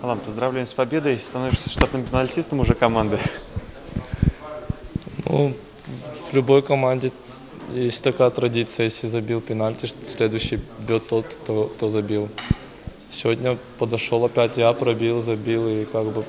Алан, поздравляем с победой. Становишься штатным пенальтистом уже команды. Ну, в любой команде есть такая традиция, если забил пенальти, следующий бьет тот, кто забил. Сегодня подошел опять я, пробил, забил, и как бы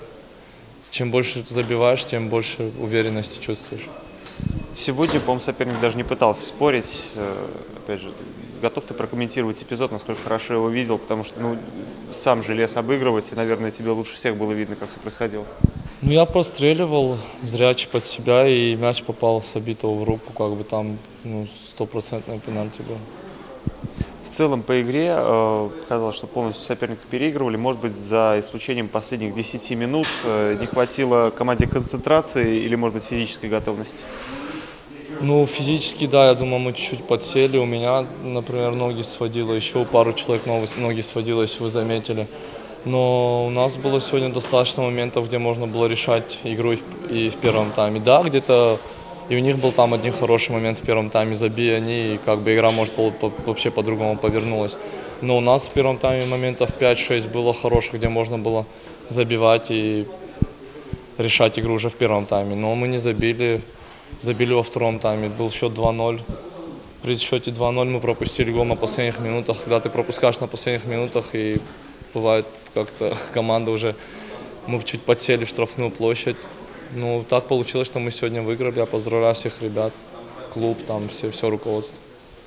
чем больше ты забиваешь, тем больше уверенности чувствуешь. Сегодня, по-моему, соперник даже не пытался спорить. Опять же, готов ты прокомментировать эпизод, насколько хорошо его видел, потому что сам же лез обыгрывать, и, наверное, тебе лучше всех было видно, как все происходило. Ну, я простреливал зрячий под себя, и мяч попал с обитого в руку, как бы там стопроцентный пенальти был. В целом по игре казалось, что полностью соперника переигрывали. Может быть, за исключением последних 10 минут не хватило команде концентрации или, может быть, физической готовности? Ну, физически, да, я думаю, мы чуть-чуть подсели. У меня, например, ноги сводило, еще у пару человек ноги сводило, если вы заметили. Но у нас было сегодня достаточно моментов, где можно было решать игру и в первом тайме. Да, где-то и у них был там один хороший момент в первом тайме, забили они, и как бы игра, может, вообще по-другому повернулась. Но у нас в первом тайме моментов 5-6 было хороших, где можно было забивать и решать игру уже в первом тайме. Но мы не забили. Забили во втором тайме, был счет 2-0. При счете 2-0 мы пропустили гол на последних минутах. Когда ты пропускаешь на последних минутах, и бывает как-то команда уже, мы чуть подсели в штрафную площадь. Ну, так получилось, что мы сегодня выиграли. Я поздравляю всех ребят, клуб, там все руководство.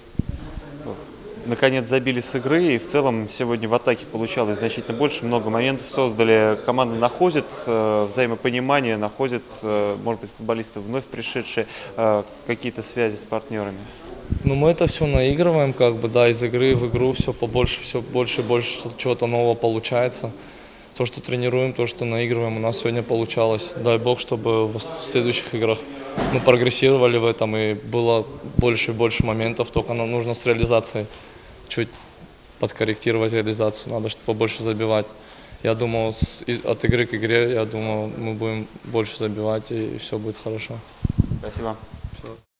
Наконец забили с игры, и в целом сегодня в атаке получалось значительно больше, много моментов создали. Команда находит взаимопонимание, находит, может быть, футболисты вновь пришедшие, какие-то связи с партнерами. Ну, мы это все наигрываем, как бы, да, из игры в игру все побольше, все больше и больше чего-то нового получается. То, что тренируем, то, что наигрываем, у нас сегодня получалось. Дай бог, чтобы в следующих играх мы прогрессировали в этом, и было больше и больше моментов, только нам нужно с реализацией чуть подкорректировать реализацию, надо чтобы побольше забивать. Я думаю, от игры к игре, я думаю, мы будем больше забивать, и все будет хорошо. Спасибо.